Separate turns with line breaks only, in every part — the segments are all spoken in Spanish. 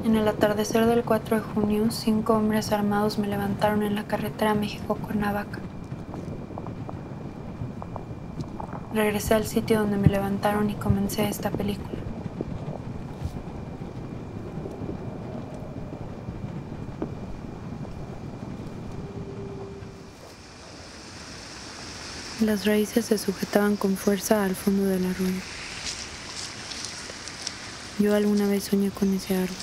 En el atardecer del 4 de junio, 5 hombres armados me levantaron en la carretera México-Cuernavaca. Regresé al sitio donde me levantaron y comencé esta película. Las raíces se sujetaban con fuerza al fondo del arroyo. Yo alguna vez soñé con ese árbol.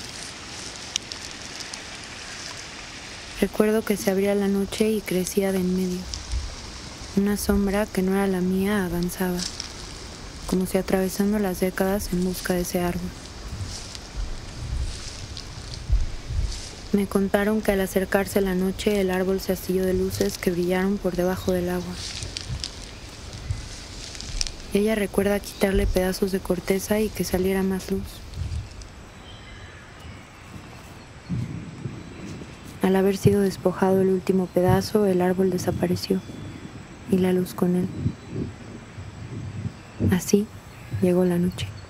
Recuerdo que se abría la noche y crecía de en medio. Una sombra que no era la mía avanzaba, como si atravesando las décadas en busca de ese árbol. Me contaron que al acercarse la noche el árbol se astilló de luces que brillaron por debajo del agua. Ella recuerda quitarle pedazos de corteza y que saliera más luz. Al haber sido despojado el último pedazo, el árbol desapareció y la luz con él. Así llegó la noche.